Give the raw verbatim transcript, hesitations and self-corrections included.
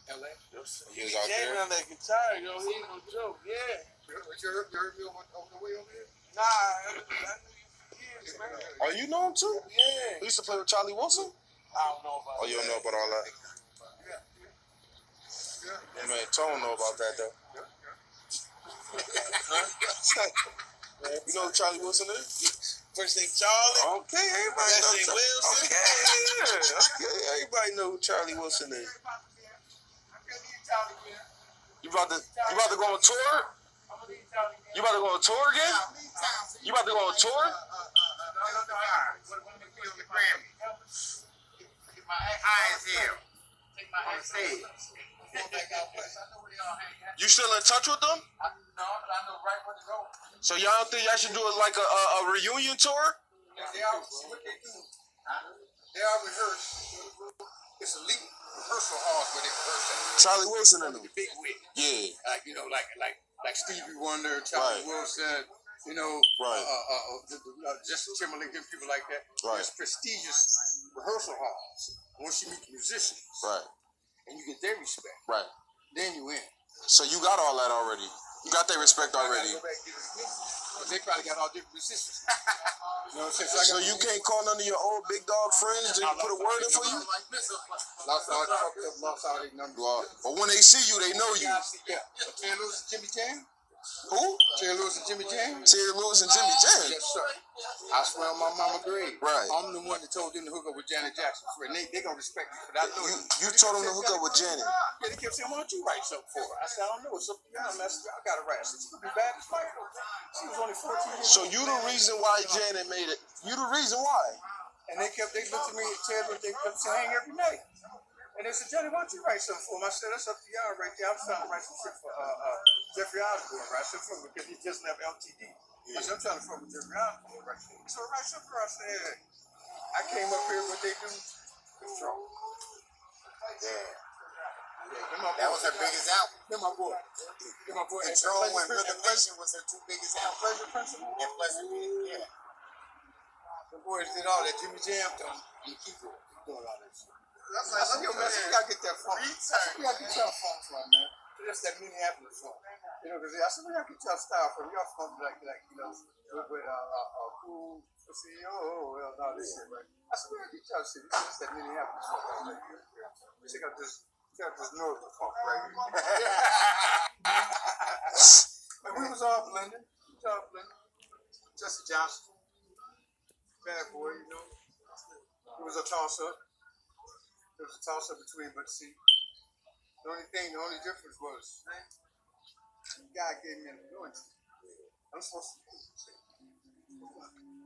L A. He was out there. on that guitar, yo. He ain't no joke. Yeah. You heard, you heard me over, over the way over here? Nah, I, I knew you for years, man. Oh, you know him too? Yeah. He used to play with Charlie Wilson? I don't know about Oh, you don't know about all that? Yeah. Yeah. Yeah, man, Tone know about that, though. You know who Charlie Wilson is? First name Charlie. Okay, everybody Last know name Char- Wilson. Okay, yeah, okay, everybody know who Charlie Wilson is. You about to you about to go on tour? You about to go on tour again? You about to go on tour? My eyes here. On the stage. You still in touch with them? No, but I know right where to go. So y'all don't think y'all should do it like a, a, a reunion tour? They are what they do. They are rehearsed. It's elite rehearsal halls where they rehearse at. Charlie Wilson and them. The big wig. Yeah. Like, you know, like like like Stevie Wonder, Charlie Right. Wilson, you know, Right. uh, uh, uh, uh, Justin Timberlake, and people like that. Right. There's prestigious rehearsal halls. Once you meet the musicians Right. and you get their respect, Right. then you in. So you got all that already. You got their respect already. Go back and get his musicians. They probably got all different musicians. You know what I'm saying? So you can't call none of your old big dog friends to put a word in for you? Lost all the fucked up, lost all their numbers. Well, but when they see you, they know you. Yeah. Terry Lewis and Jimmy Jam? Who? Terry Lewis and Jimmy Jam? Terry Lewis and Jimmy Jam. Yes, sir. I swear on my mama grave. Right. I'm the one that told them to hook up with Janet Jackson. And they, they gonna respect me for that. I know You, it. you told them to hook up with Janet. Yeah, they kept saying, why don't you write something for her? I said, I don't know. It's up to y'all, man. I said, y'all gotta write. I said, she could be bad as Michael. She was only fourteen years So old. you the reason why Janet made it. You the reason why. And they kept, they looked at me and said, but they kept saying every night. And they said, Johnny, why don't you write something for him? I said, that's up to y'all right there. I'm trying to write some shit for uh, uh, Jeffrey Osborne, right? Some for because he just left L T D. I said, I'm trying to fuck with Jeffrey Osborne, right? So I write something for her. I said, I came up here, what they do, control. Yeah. Yeah, That was her biggest album. They're my boy. They're my boy. Control and Pleasure Rhythm Nation was her two biggest albums. Pleasure Principle. And Pleasure Beat, yeah. The boys did all that. Jimmy Jam on the keyboard. Doing all that shit. That's I said, yo, man, you gotta get that funk. I said, you gotta get your funk from, man. That's that Minneapolis funk. You know, because I said, where y'all get your style from? Y'all funk like, like, you know, with, uh, uh, uh, cool, pussy, oh, well, all this shit, right? I said, where y'all get your shit? It's that Minneapolis funk right here. Check out this, check out this northern funk right here. And we was all blending. We was all blending. Jesse Johnson. Bad boy, you know. It was a toss-up. It was a toss-up between, but see, the only thing, the only difference was, the guy gave me an anointing. I'm supposed to do it.